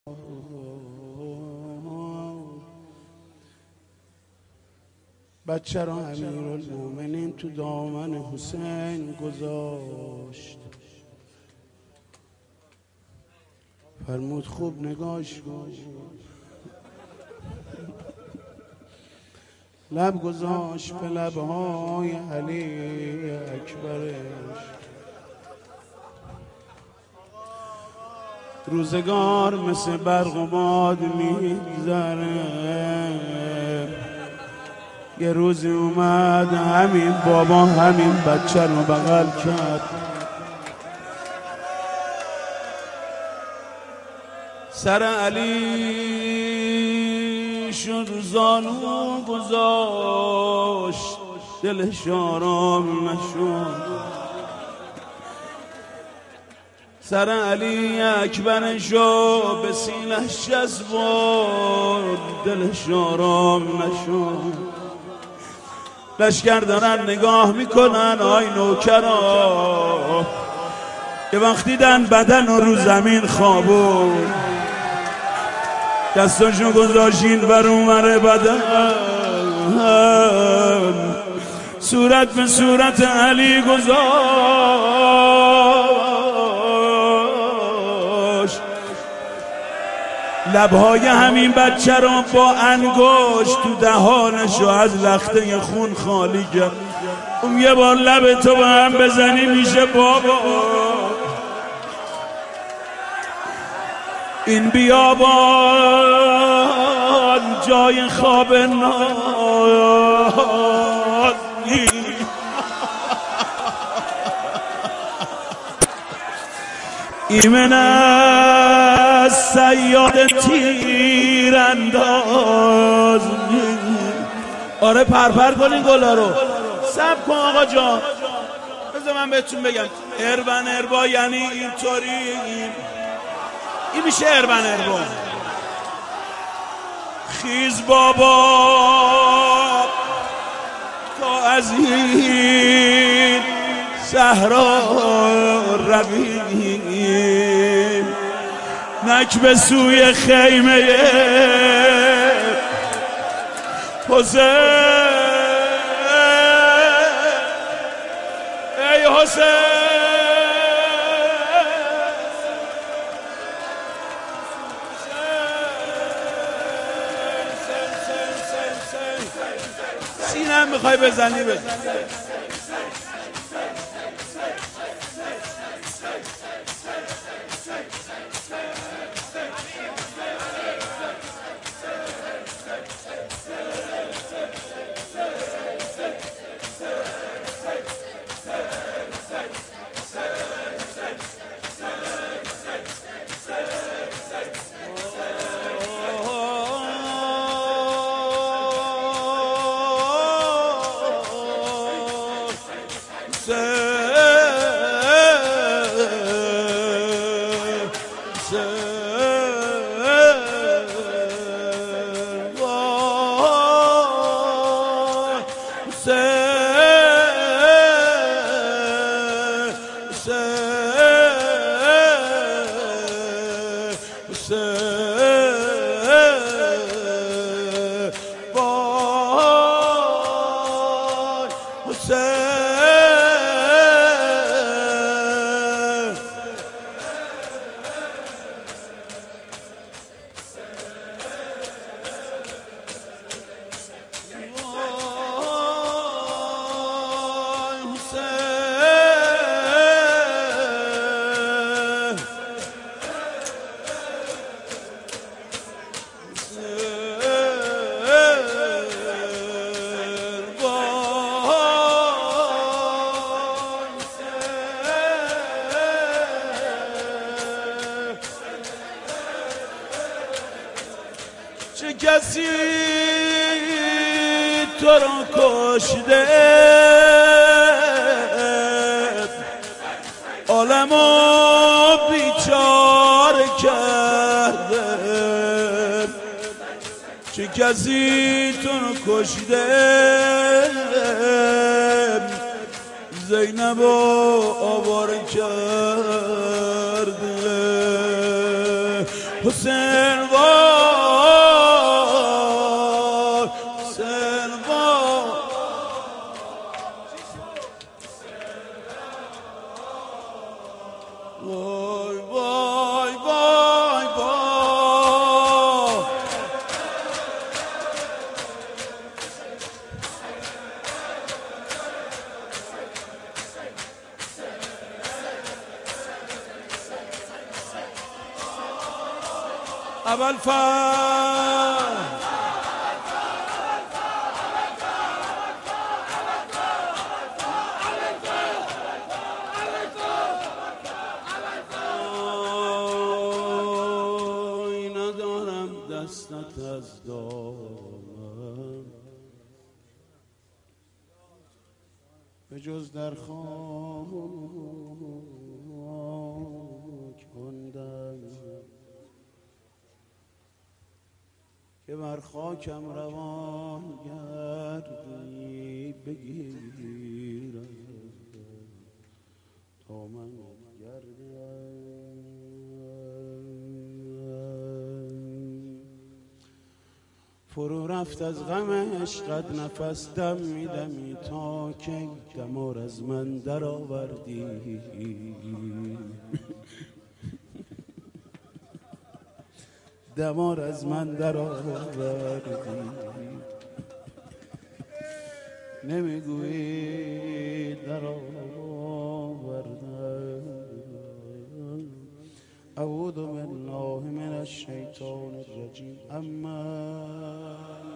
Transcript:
بچه را امیرالمومنین تو دامن حسین گذاشت، فرمود خوب نگاش کن. لب گذاشت به لبهای علی اکبرش. روزگار مثل برق و باد میگذره، یه روزی اومد همین بابا همین بچه رو بغل کرد، سر علی شد زانو گذاشت، دلش آرام نشد. سر علی اکبرشو به سینه‌اش چسبوند، دلش آرام نشد. لشکر دارن نگاه میکنن آی نوکرا، که وقتی دیدن بدن رو زمین خوابون، دستاشو گذاشین بر اونور بدن، صورت به صورت علی گذاشت، لبهای همین بچه رو با انگشت تو دهانشو از لخته خون خالی کرد. اون یه بار لب تو به هم بزنی میشه بابا. این بیابان جای خواب ناز ایمن از صیاد تیرانداز. آره پرپر کنین گلا رو. صبر کن آقا جان، بذار من بهتون بگم. اربن اربا یعنی اینطوری، این میشه اربن اربا. خیز بابا تا از این صحرا رویم، نک به سوی خیمه حسین. ای حسین سینم میخوای بزنی بزن. چه کسی تو رو کشته، عالمو بیچاره کرده. چه کسی تو رو کشته، زینب رو آواره کرده. حسین وای حسین وای وای وای وای وای ابوالفضل ندارم دستت از دامن به جز در خاک کندم که بر خاکم روان گردی بگیرم تا من گردم فرو رفت از غم عشقت نفس دم میدمی تا که دمار از من در آوردی دمار از من در آوردی نمیگویی در آوردم اعوذ بالله من الشیطان الرجیم اما